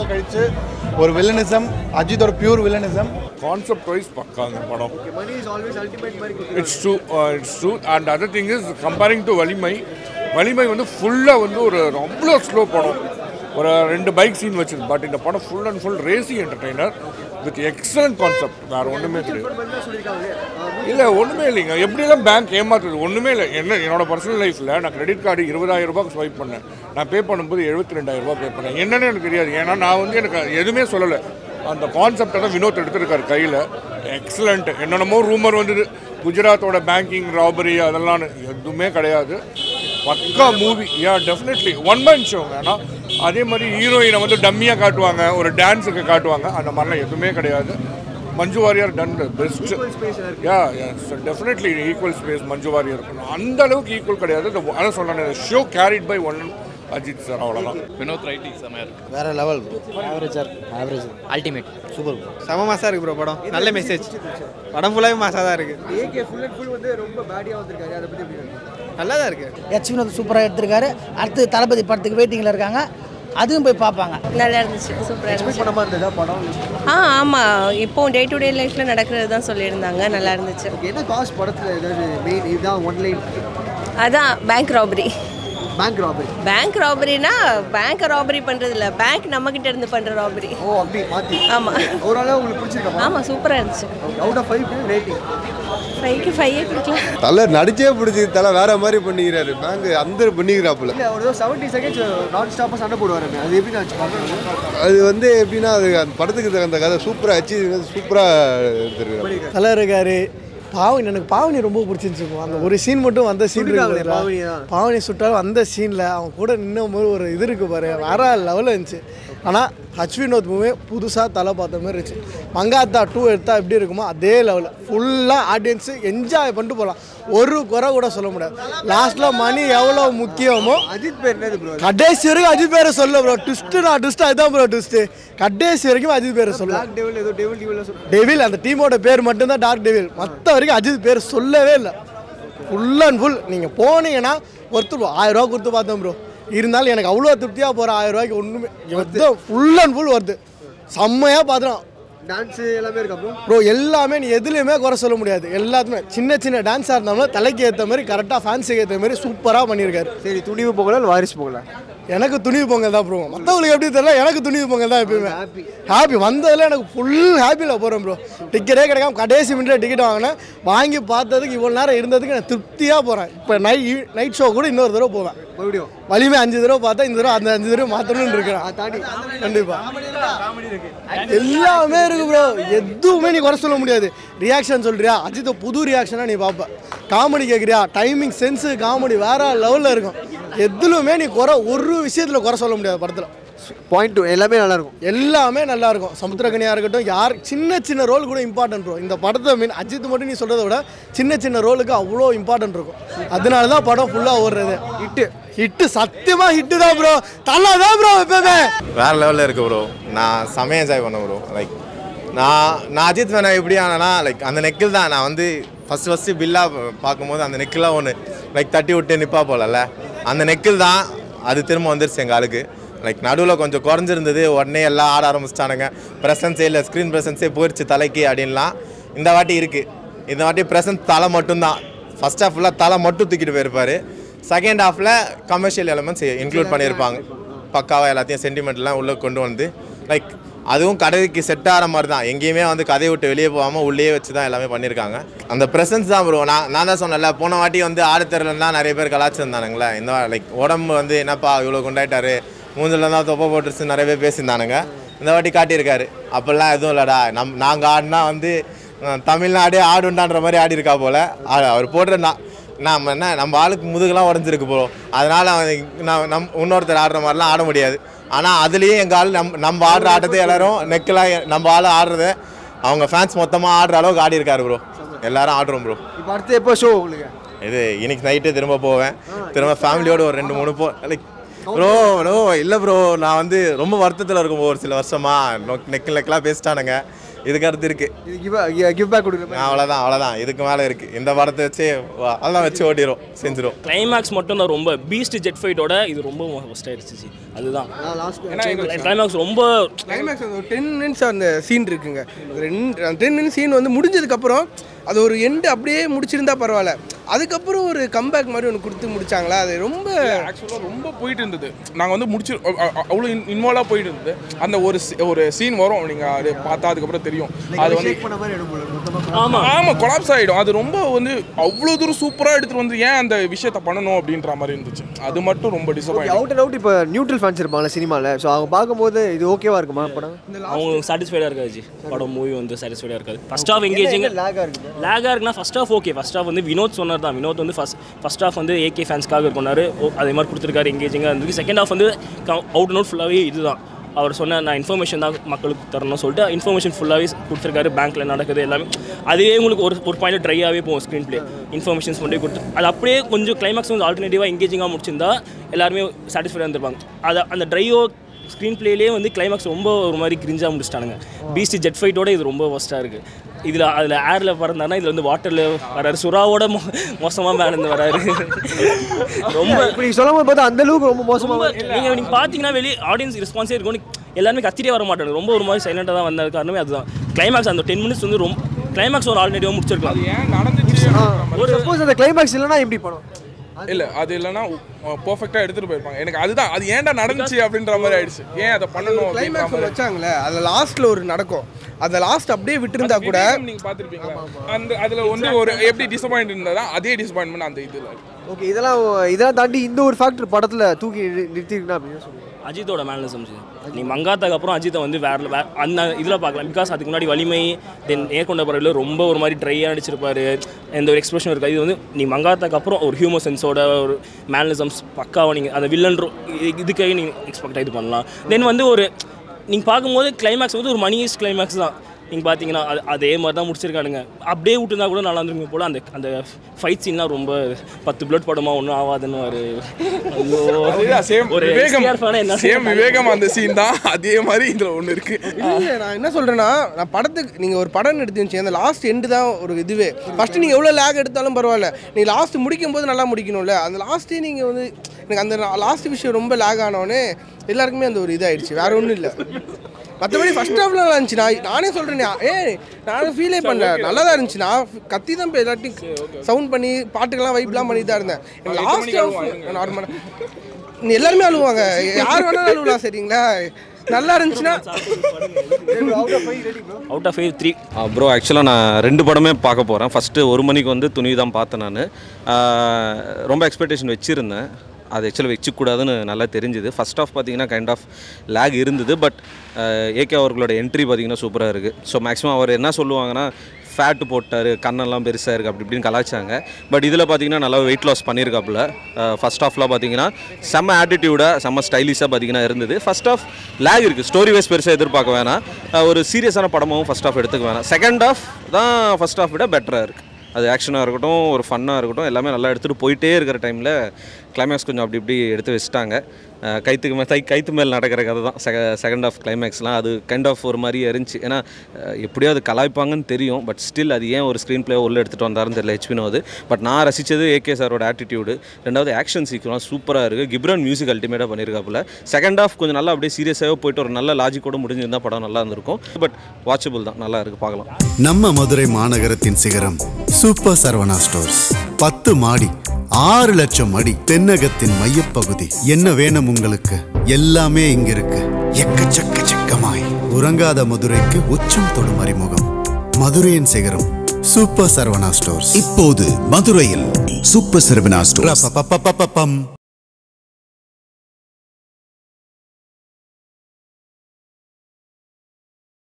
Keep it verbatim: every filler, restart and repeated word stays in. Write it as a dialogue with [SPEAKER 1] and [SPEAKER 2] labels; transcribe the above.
[SPEAKER 1] நாள் கழிச்சு ஒரு வில்லனிசம், அஜித்தோட பியூர் வில்லனிசம்.
[SPEAKER 2] கான்செப்ட் வைஸ் பக்கா அந்த படம்.
[SPEAKER 3] Money is always ultimate மாதிரி.
[SPEAKER 2] It's true, uh, it's true. And other thing is comparing to வலிமை, வலிமை வந்து ஃபுல்லாக வந்து ஒரு அவ்வளோ ஸ்லோ படம். ஒரு ரெண்டு பைக் சீன் வச்சிருக்கு. பட் இந்த படம் full and full racy entertainer with excellent concept. வேறு ஒன்றுமே தெரியாது. இல்லை ஒன்றுமே இல்லைங்க. எப்படியெல்லாம் பேங்க் ஏமாத்துறது ஒன்றுமே இல்லை. என்ன என்னோட பர்சனல் லைஃப்பில் நான் கிரெடிட் கார்டு இருபதாயிரம் ரூபாய்க்கு ஸ்வைப் பண்ணேன். நான் பே பண்ணும்போது எழுபத்தி ரெண்டாயிரம் ரூபாய் பே பண்ணேன். என்னன்னு எனக்கு தெரியாது. ஏன்னா நான் வந்து எனக்கு எதுவுமே சொல்லலை. அந்த கான்செப்டை தான் வினோத் எடுத்துருக்காரு கையில். எக்ஸலண்ட். என்னென்னமோ ரூமர் வந்தது குஜராத்தோட பேங்கிங் ராபரி அதெல்லாம் எதுவுமே கிடையாது. பக்கா movie. Yeah definitely one man ஷோங்க. ஏன்னா அதே மாதிரி ஹீரோயினை வந்து டம்மியாக காட்டுவாங்க, ஒரு டான்ஸுக்கு காட்டுவாங்க. அந்த மாதிரிலாம் எதுவுமே கிடையாது. Manju Warrier done the best. Yeah yes definitely equal space Manju Warrier இருக்கணும். அந்த அளவுக்கு ஈக்குவல் கிடையாது. அதான் சொல்கிறேன், show carried by one Ajith sir, அவ்வளோதான்.
[SPEAKER 4] வினோத் ரைட்டிங் செமையாக இருக்கு.
[SPEAKER 1] வேற level. Average average
[SPEAKER 4] ultimate
[SPEAKER 1] super.
[SPEAKER 3] செம மாசா இருக்கு ப்ரோ படம். நல்ல மெசேஜ். படம் ஃபுல்லாவே மாசா தான் இருக்கு. ஏகே ஃபுல் அண்ட் ஃபுல் வந்து ரொம்ப பேடியா வந்திருக்காரு. அதை பத்தி எப்படி நல்லா தான் இருக்கு.
[SPEAKER 5] எச் வினோத் சூப்பராக எடுத்திருக்காரு. அடுத்து தளபதி படத்துக்கு வெயிட்டிங்கில் இருக்காங்க. அதுவும் போய் பார்ப்பாங்க.
[SPEAKER 6] நல்லா இருந்துச்சு. சூப்பராக இருந்துச்சு.
[SPEAKER 3] படமா இருந்ததா படம்?
[SPEAKER 6] ஆ ஆமாம், இப்போ டே டு டே லைஃப்பில் நடக்கிறது தான் சொல்லியிருந்தாங்க. நல்லா இருந்துச்சு.
[SPEAKER 3] என்ன காஸ்ட் படத்தில் ஏதாவது மெயின் இதுதான் ஒன் லைன்?
[SPEAKER 6] அதான் bank robbery.
[SPEAKER 3] Bank robbery.
[SPEAKER 6] Bank ராபரினா பேங்க் ராபரி பண்ணுறது இல்லை, பேங்க் நம்மக்கிட்ட இருந்து பண்ணுற ராபரி.
[SPEAKER 3] ஓ அப்படி மாற்றி.
[SPEAKER 6] ஆமாம்.
[SPEAKER 3] ஓவராலாக உங்களுக்கு பிடிச்சிருக்கா?
[SPEAKER 6] ஆமாம், சூப்பராக இருந்துச்சு.
[SPEAKER 3] Out of five rating?
[SPEAKER 6] ஃபைவ்க்கு ஃபைவே கொடுக்கலாம்.
[SPEAKER 7] தலை நடிச்சே பிடிச்சி தலை வேற மாதிரி பண்ணிக்கிறாரு. பேங்க் அந்த பண்ணிக்கிறாப்புல.
[SPEAKER 3] இல்லை ஒரு செவன்ட்டி செகண்ட்ஸ் நான் ஸ்டாப்பாக சண்டை போடுவாரு. அது எப்படி நான் பார்க்கணும்?
[SPEAKER 7] அது வந்து எப்படின்னா அது அந்த படத்துக்கு அந்த கதை சூப்பராக அச்சு சூப்பராக எடுத்துருக்காரு.
[SPEAKER 8] தலை இருக்காரு. பாவனி எனக்கு பாவனி ரொம்ப பிடிச்சிருந்துச்சு. அந்த ஒரு சீன் மட்டும் அந்த சீன் பாவனி சுட்டாலும் அந்த சீனில் அவன் கூட நின்னும் போது ஒரு இது இருக்கு பாரு, வேற லெவலில் இருந்துச்சு. ஆனால் ஹச் வினோத் மூவி புதுசாக தலை பார்த்த மாதிரி இருந்துச்சு. மங்காத்தா டூ எடுத்தால் எப்படி இருக்குமோ அதே லெவலில் ஃபுல்லாக ஆடியன்ஸு என்ஜாய் பண்ணிட்டு போகலாம். ஒரு குறை கூட சொல்ல முடியாது. லாஸ்ட்டில் மணி எவ்வளோ முக்கியமோ
[SPEAKER 3] அஜித் பேர் என்னது ப்ரோ?
[SPEAKER 8] கடைசி வரைக்கும் அஜித் பேரை சொல்ல ப்ரோ. ட்விஸ்ட்டு நான் ட்விஸ்ட் அதுதான் ப்ரோ ட்விஸ்ட்டு. கடைசி வரைக்கும் அஜித் பேரை சொல்ல.
[SPEAKER 3] டெவில் ஏதோ டெவில் டெவில் சொல்ல.
[SPEAKER 8] டெவில் அந்த டீமோட பேர் மட்டும்தான் டார்க் டெவில். மற்ற வரைக்கும் அஜித் பேர் சொல்லவே இல்லை. ஃபுல் அண்ட் ஃபுல் நீங்கள் போனீங்கன்னா ஒருத்தர் ஆயிரம் ரூபா கொடுத்து பார்த்தோம் ப்ரோ. இருந்தாலும் எனக்கு அவ்வளோ திருப்தியாக போகிற ஆயிரம் ரூபாய்க்கு ஒன்றுமே ஃபுல் அண்ட் ஃபுல் வருது. செம்மையாக பார்த்துறோம்.
[SPEAKER 3] டான்ஸு எல்லாமே இருக்கா ப்ரோ?
[SPEAKER 8] ப்ரோ எல்லாமே நீ எதுலேயுமே குறை சொல்ல முடியாது. எல்லாத்துமே சின்ன சின்ன டான்ஸாக இருந்தாலும் தலைக்கு ஏற்ற மாதிரி கரெக்டாக ஃபேன்ஸுக்கு ஏற்ற மாதிரி சூப்பராக பண்ணியிருக்காரு.
[SPEAKER 3] சரி, துணிவு பொங்கல் வாரிசு பொங்கல்?
[SPEAKER 8] எனக்கு துணிவு பொங்கல் தான் ப்ரோ. மற்றவங்களுக்கு எப்படி தெரியல, எனக்கு துணிவு பொங்கல் தான் எப்பயுமே ஹாப்பி. ஹாப்பி வந்ததில் எனக்கு ஃபுல் ஹாப்பியில் போகிறேன் ப்ரோ. டிக்கெட்டே கிடைக்காம கடைசி மினிட்ல டிக்கெட் வாங்கினேன். வாங்கி பார்த்ததுக்கு இவ்வளோ நேரம் இருந்ததுக்கு நான் திருப்தியாக போகிறேன். இப்போ நைட் நைட் ஷோ கூட இன்னொரு தடவை போவேன். மறுபடியும் வலிமை அஞ்சு தடவை பார்த்தா இந்த தடவை அந்த அஞ்சு தடவை மாற்றணும்னு இருக்கிறேன். தாண்டி கண்டிப்பாக எல்லாமே இருக்கு ப்ரோ. எதுவுமே நீ குறை சொல்ல முடியாது. ரியாக்ஷன் சொல்கிறியா, அஜித் புது ரியாக்ஷனாக நீ பார்ப்ப. காமெடி கேட்குறியா, டைமிங் சென்ஸு காமெடி வேற லெவலில் இருக்கும். எதுலுமே நீ குறை ஒரு விஷயத்தில் குறை சொல்ல முடியாது படத்தில்.
[SPEAKER 3] பாயிண்ட் டூ எல்லாமே நல்லாயிருக்கும்.
[SPEAKER 8] எல்லாமே நல்லாயிருக்கும். சமுத்திரக்கனியாக இருக்கட்டும், யார் சின்ன சின்ன ரோல் கூட இம்பார்ட்டன்ட் ப்ரோ. இந்த படத்தை மீன் அஜித் மட்டும் நீ சொல்கிறத விட சின்ன சின்ன ரோலுக்கு அவ்வளோ இம்பார்ட்டன்ட் இருக்கும். அதனால தான் படம் ஃபுல்லாக ஓடுறது. ஹிட்டு ஹிட்டு சத்தியமாக ஹிட்டு தான் ப்ரோ. தலை தான் ப்ரோ எப்பவுமே
[SPEAKER 7] வேற லெவலில் இருக்கு ப்ரோ. நான் செமையாக என்ஜாய் பண்ணேன் ப்ரோ. லைக் நான் நான் அஜித் வேணா எப்படி ஆனா லைக் அந்த நெக்கில் தான் நான் வந்து ஃபஸ்ட்டு ஃபஸ்ட்டு பில்லாக பார்க்கும்போது அந்த நெக்கில் ஒன்று லைக் தட்டி விட்டு நிற்பா போலல்ல, அந்த நெக்கில் தான் அது திரும்ப வந்துருச்சு எங்கள் ஆளுக்கு. லைக் நடுவில் கொஞ்சம் குறைஞ்சிருந்தது, உடனே எல்லாம் ஆட ஆரம்பிச்சிட்டானுங்க. ப்ரெசன்ஸே இல்லை, ஸ்க்ரீன் ப்ரெசன்ஸே போயிடுச்சு தலைக்கு அப்படின்லாம். இந்த வாட்டி இருக்குது. இந்த வாட்டி ப்ரெசன்ஸ் தலை மட்டும்தான். ஃபஸ்ட் ஹாஃப் ஃபுல்லாக தலை மட்டும் தூக்கிட்டு போயிருப்பார். செகண்ட் ஹாஃபில் கமர்ஷியல் எலமெண்ட்ஸ் இன்க்ளூட் பண்ணியிருப்பாங்க. பக்காவாக எல்லாத்தையும் சென்டிமெண்ட்லாம் உள்ளே கொண்டு வந்து லைக் அதுவும் கதைக்கு செட் ஆகிற மாதிரி தான். எங்கேயுமே வந்து கதையை விட்டு வெளியே போகாமல் உள்ளே வச்சு தான் எல்லாமே பண்ணியிருக்காங்க. அந்த ப்ரெசன்ஸ் தான் ப்ரோ. நான் நான் தான் சொன்னேன்ல, போன வாட்டி வந்து ஆடு தெருலன்னா நிறைய பேர் கலாச்சிருந்தானுங்களே. இந்த லைக் உடம்பு வந்து என்னப்பா இவ்வளோ கொண்டாயிட்டாரு, மூஞ்சில் தான் தொப்பை போட்டுருச்சு நிறைய பேர் பேசியிருந்தானுங்க. இந்த வாட்டி காட்டியிருக்காரு. அப்போல்லாம் எதுவும் இல்லைடா, நம் நாங்கள் ஆடினா வந்து தமிழ்நாடே ஆடுண்டான்ற மாதிரி ஆடி இருக்கா போல். அவர் போடுற நான் நம்ம என்ன நம்ம ஆளுக்கு முதுகெல்லாம் உடஞ்சிருக்கு ப்ரோ. அதனால் நான் நம் இன்னொருத்தர் ஆடுற மாதிரிலாம் ஆட முடியாது. ஆனால் அதுலேயும் எங்கள் ஆள் நம் நம்ம ஆடுற ஆட்டத்தை எல்லோரும் நெக்கெலாம் நம்ம ஆள் ஆடுறத அவங்க ஃபேன்ஸ் மொத்தமாக ஆடுற அளவுக்கு ஆடி இருக்காரு ப்ரோ. எல்லாரும் ஆடுறோம் ப்ரோ.
[SPEAKER 3] இப்போ அடுத்து எப்போ ஷோ உங்களுக்கு?
[SPEAKER 7] இது இன்னைக்கு நைட்டு திரும்ப போவேன். திரும்ப ஃபேமிலியோடு ஒரு ரெண்டு மூணு போ லைக் ப்ரோ ப்ரோ இல்லை ப்ரோ. நான் வந்து ரொம்ப வருத்தத்தில் இருக்கும் ஒரு சில வருஷமாக நெக்கு நெக்கெலாம் பேசிட்டானுங்க. இதுக்கு அடுத்து இருக்கு
[SPEAKER 4] இது கிவ் கிவ் பேக் கொடுக்குற
[SPEAKER 7] அவ்வளோதான் அவ்வளோதான் இதுக்கு மேலே இருக்கு இந்த படத்தை வச்சு அதெல்லாம் வச்சு ஓட்டிடும் செஞ்சிடும்.
[SPEAKER 9] கிளைமேக்ஸ் மட்டும் தான் ரொம்ப பீஸ்ட் ஜெட் ஃபைட்டோட இது ரொம்ப ஃபர்ஸ்ட் ஆயிடுச்சு. அதுதான் கிளைமேக்ஸ் ரொம்ப
[SPEAKER 3] கிளைமேக்ஸ் ஒரு டென் மினிட்ஸ் அந்த சீன் இருக்குங்க. ரெண்டு டென் மினிட்ஸ் சீன் வந்து முடிஞ்சதுக்கப்புறம் அது ஒரு எண்டு அப்படியே முடிச்சிருந்தா பரவாயில்ல. அதுக்கப்புறம் ஒரு கம்பேக் மாதிரி ஒன்று கொடுத்து முடிச்சாங்களா, அது ரொம்ப
[SPEAKER 10] ஆக்சுவலாக ரொம்ப போயிட்டு இருந்தது. நாங்கள் வந்து முடிச்சு அவ்வளோ இன்வால்வாக போயிட்டு இருந்தது. அந்த ஒரு ஒரு சீன் வரும், நீங்கள் அது பார்த்தா அதுக்கப்புறம் தெரியும். அது வந்து ஆமாம் ஆமாம் கொலாப்ஸ் ஆகிடும். அது ரொம்ப வந்து அவ்வளோ தூரம் சூப்பராக எடுத்துகிட்டு வந்து ஏன் அந்த விஷயத்தை பண்ணணும் அப்படின்ற மாதிரி இருந்துச்சு. அது மட்டும் ரொம்ப டிசப்பாயிண்ட்.
[SPEAKER 4] அவுட் அண்ட் அவுட் இப்போ நியூட்ரல் ஃபேன்ஸ் இருப்பாங்களே சினிமாவில், ஸோ அவங்க பார்க்கும்போது இது ஓகேவா இருக்குமா படம்?
[SPEAKER 9] அவங்க சாட்டிஸ்ஃபைடாக இருக்காது. படம் மூவி வந்து சாட்டிஸ்ஃபைடாக இருக்காது. ஃபர்ஸ்ட் ஆஃப் எங்கேஜிங் லேகாக இருக்குது லேகாக இருக்குன்னா first half okay. First half வந்து வினோத் சொன்னார் தான். வினோத் வந்து ஃபஸ்ட் ஃபர்ஸ்ட் ஆஃப் வந்து ஏகே ஃபேன்ஸ்க்காக இருக்கனாரு, அதே மாதிரி கொடுத்துருக்காரு, எங்கேஜிங்காக இருந்தது. செகண்ட் ஆஃப் வந்து அவுட் அண்ட் அவுட் ஃபுல்லாகவே இதுதான். அவர் சொன்ன நான் இன்ஃபர்மேஷன் தான் மக்களுக்கு தரணும்னு சொல்லிட்டு இன்ஃபர்மேஷன் ஃபுல்லாகவே கொடுத்துருக்காரு. பேங்க்கில் நடக்குது எல்லாமே அதுவே உங்களுக்கு ஒரு ஒரு பாயிண்ட் ட்ரையாகவே போகும். ஸ்க்ரீன் பிளே இன்ஃபர்மேஷன்ஸ் மட்டும் கொடுத்து அது அப்படியே கொஞ்சம் கிளைமேக்ஸ் வந்து ஆல்டர்னேட்டிவாக எங்கேஜிங்காக முடிச்சிருந்தா எல்லாருமே சாட்டிஸ்ஃபைடாக இருந்திருப்பாங்க. அதை அந்த ட்ரையோ ஸ்க்ரீன் பிளேலேயே வந்து கிளைமேக்ஸ் ரொம்ப ஒரு மாதிரி கிரிஞ்சாக முடிச்சிட்டானுங்க. பீஸ்ட் ஜெட் ஃபைட்டோட இது ரொம்ப ஒஸ்ட்டாக இருக்குது. இதில் அதில் ஏரில் பறந்தாருன்னா இதில் வந்து வாட்டரில் வராரு. சுறாவோட மோ மோசமாக மேலேருந்து வராரு. ரொம்ப
[SPEAKER 4] இப்படி சொல்லும் போது பார்த்தா அந்த அளவுக்கு ரொம்ப மோசமாக
[SPEAKER 9] நீங்கள் நீங்கள் பார்த்தீங்கன்னா வெளியே ஆடியன்ஸ் ரெஸ்பான்ஸே இருக்கும்னு எல்லாருமே கத்திட்டே வர மாட்டாங்க. ரொம்ப ஒரு மாதிரி சைலண்டாக தான் வந்தது. காரணமே அதுதான். கிளைமேக்ஸ் அந்த டென் மினிட்ஸ் வந்து ரொம்ப கிளைமேக்ஸ் ஒரு ஆல்ரெடியாக முடிச்சிருக்கலாம்.
[SPEAKER 10] ஏன் நடந்துச்சு
[SPEAKER 4] ஒரு சப்போஸ் அந்த கிளைமேக்ஸ் இல்லைன்னா எப்படி படம்
[SPEAKER 10] இல்லை அது இல்லைன்னா பர்ஃபெக்டாக எடுத்துகிட்டு போயிருப்பாங்க. எனக்கு அதுதான் அது ஏன்டா நடந்துச்சு அப்படின்ற மாதிரி ஆயிடுச்சு. ஏன் அதை பண்ணணும்
[SPEAKER 3] கிளைமேக்ஸ் வச்சாங்களே அதில் லாஸ்ட்டில் ஒரு நடக்கும். அதை லாஸ்ட் அப்படியே விட்டுருந்தா கூட
[SPEAKER 10] நீங்கள் பார்த்துருப்பீங்களா அந்த அதில் வந்து ஒரு எப்படி டிசப்பாயிண்ட் இருந்ததா அதே டிசப்பாயின்மெண்ட் அந்த இதில்.
[SPEAKER 4] ஓகே இதெல்லாம் இதெல்லாம் தாண்டி இந்த ஒரு ஃபேக்டர் படத்தில் தூக்கி நிறுத்திருக்குன்னா அப்படின்னு சொல்லுங்கள்.
[SPEAKER 9] அஜித்தோட மேனலிசம் நீ மங்காத்தாக்கு அப்புறம் அஜித்தை வந்து வேற வே அந்த இதில் பார்க்கலாம். பிகாஸ் அதுக்கு முன்னாடி வலிமை தென் நேர்கொண்ட பறவையில் ரொம்ப ஒரு மாதிரி ட்ரையாக நடிச்சிருப்பாரு. எந்த ஒரு எக்ஸ்பிரஷன் இருக்காது. இது வந்து நீ மங்காத்தாக்கு அப்புறம் ஒரு ஹியூமர் சென்ஸோட ஒரு மேனலிசம்ஸ் பக்காவாக நீங்கள் அந்த வில்லன் இதுக்காக நீங்கள் எக்ஸ்பெக்டாக இது பண்ணலாம். தென் வந்து ஒரு நீங்கள் பார்க்கும்போது கிளைமேக்ஸ் வந்து ஒரு மணியஸ்ட் கிளைமேக்ஸ் தான். நீங்கள் பார்த்தீங்கன்னா அது அதே மாதிரி தான் முடிச்சிருக்கானுங்க. அப்படியே விட்டுருந்தா கூட நல்லா இருந்துருங்க போல். அந்த அந்த ஃபைட் சீன்லாம் ரொம்ப பத்து பிளட் படமாக ஒன்றும் ஆகாதுன்னு ஒரு
[SPEAKER 10] ஒரு சேம் விவேகம் அந்த சீன் தான். அதே மாதிரி இதில் ஒன்று இருக்குது.
[SPEAKER 3] இல்லை நான் என்ன சொல்கிறேன்னா, நான் படத்துக்கு நீங்கள் ஒரு படம் எடுத்துச்சு அந்த லாஸ்ட் எண்டு தான் ஒரு இதுவே. ஃபஸ்ட்டு நீங்கள் எவ்வளோ லேக் எடுத்தாலும் பரவாயில்ல, நீங்கள் லாஸ்ட் முடிக்கும் போது நல்லா முடிக்கணும்ல. அந்த லாஸ்ட்டே நீங்கள் வந்து எனக்கு அந்த லாஸ்ட் விஷயம் ரொம்ப லேக் ஆனோடனே எல்லாருக்குமே அந்த ஒரு இதாகிடுச்சு. வேறு ஒன்றும் இல்லை. மற்றபடி ஃபஸ்ட் ஹாஃப்ல நல்லா இருந்துச்சு. நான் நானே சொல்கிறேன், ஏ நானும் ஃபீலே பண்ணேன், நல்லா தான் இருந்துச்சு. நான் கத்தி தான் இப்போ எல்லாத்தையும் சவுண்ட் பண்ணி பாட்டுக்கெல்லாம் வைப்லாம் பண்ணி தான் இருந்தேன். லாஸ்ட் ஹாஃப் நார்மலாக நீ எல்லாருமே அழுவாங்க, யார் வேணாலும் அழுவலாம். சரிங்களா, நல்லா இருந்துச்சுன்னா
[SPEAKER 9] out of five three
[SPEAKER 11] bro. ஆக்சுவலாக நான் ரெண்டு படமே பார்க்க போகிறேன். ஃபஸ்ட்டு ஒரு மணிக்கு வந்து துணிவு தான் பார்த்தேன். நான் ரொம்ப எக்ஸ்பெக்டேஷன் வச்சுருந்தேன். அது ஆக்சுவலாக வச்சுக்கூடாதுன்னு நல்லா தெரிஞ்சுது. ஃபஸ்ட் ஆஃப் பார்த்தீங்கன்னா கைண்ட் ஆஃப் லேக் இருந்தது. பட் ஏகே அவர்களோட என்ட்ரி பார்த்தீங்கன்னா சூப்பராக இருக்குது. ஸோ மேக்ஸிமம் அவர் என்ன சொல்லுவாங்கன்னா ஃபேட்டு போட்டார், கண்ணெல்லாம் பெருசாக இருக்குது அப்படி இப்படின்னு கலாச்சாங்க. பட் இதில் பார்த்தீங்கன்னா நல்லா வெயிட் லாஸ் பண்ணியிருக்காப்புல. ஃபஸ்ட் ஆஃப்லாம் பார்த்தீங்கன்னா செம்ம ஆட்டிடியூடாக செம்ம ஸ்டைலிஷாக பார்த்தீங்கன்னா இருந்தது. ஃபஸ்ட் ஆஃப் லேக் இருக்குது. ஸ்டோரி வைஸ் பெருசாக எதிர்பார்க்க வேணாம். ஒரு சீரியஸான படமாகவும் ஃபஸ்ட் ஆஃப் எடுத்துக்க வேணாம். செகண்ட் ஆஃப் தான் ஃபஸ்ட் ஆஃப் விட பெட்டராக இருக்குது. அது ஆக்ஷனாக இருக்கட்டும், ஒரு ஃபன்னாக இருக்கட்டும், எல்லாமே நல்லா எடுத்துகிட்டு போயிட்டே இருக்கிற டைமில் கிளைமேக்ஸ் கொஞ்சம் அப்படி இப்படி எடுத்து வச்சுட்டாங்க. கைத்துக்கு மே தை கைத்து மேல் நடக்கிற கதை தான் செக செகண்ட் ஆஃப் கிளைமேக்ஸ்லாம். அது கைண்ட் ஆஃப் ஒரு மாதிரி இருந்துச்சு. ஏன்னா எப்படியோ அது கலாய்ப்பாங்கன்னு தெரியும். பட் ஸ்டில் அது ஏன் ஒரு ஸ்க்ரீன் பிளே உள்ளே எடுத்துகிட்டு வந்தாருன்னு தெரியல ஹெச் வினோத். பட் நான் ரசித்தது ஏகே சாரோட ஆட்டிடியூடு. ரெண்டாவது ஆக்ஷன் சீக்வன்ஸ் சூப்பராக இருக்குது. கிப்ரான் மியூசிக் அல்டிமேட்டாக பண்ணியிருக்காப்புல. செகண்ட் ஆஃப் கொஞ்சம் நல்லா அப்படியே சீரியஸாக போயிட்டு ஒரு நல்ல லாஜிக்கோடு முடிஞ்சிருந்தால் படம் நல்லா இருந்திருக்கும். பட் வாட்சபிள் தான், நல்லா இருக்குது, பார்க்கலாம்.
[SPEAKER 12] நம்ம மதுரை மாநகரத்தின் சிகரம் சூப்பர் சரவணா ஸ்டோர்ஸ். பத்து மாடி, ஆறு லட்சம் அடி, தென்னகத்தின் மையப்பகுதி. என்ன வேணும் உங்களுக்கு? எல்லாமே இங்க இருக்கு. எக்கச்சக்க சக்கமாய் உறங்காத மதுரைக்கு உச்சம் தொடும் அறிமுகம். மதுரையின் சிகரம் சூப்பர் சரவணா ஸ்டோர்ஸ். இப்போது மதுரையில் சூப்பர் சரவணா ஸ்டோர்ஸ்.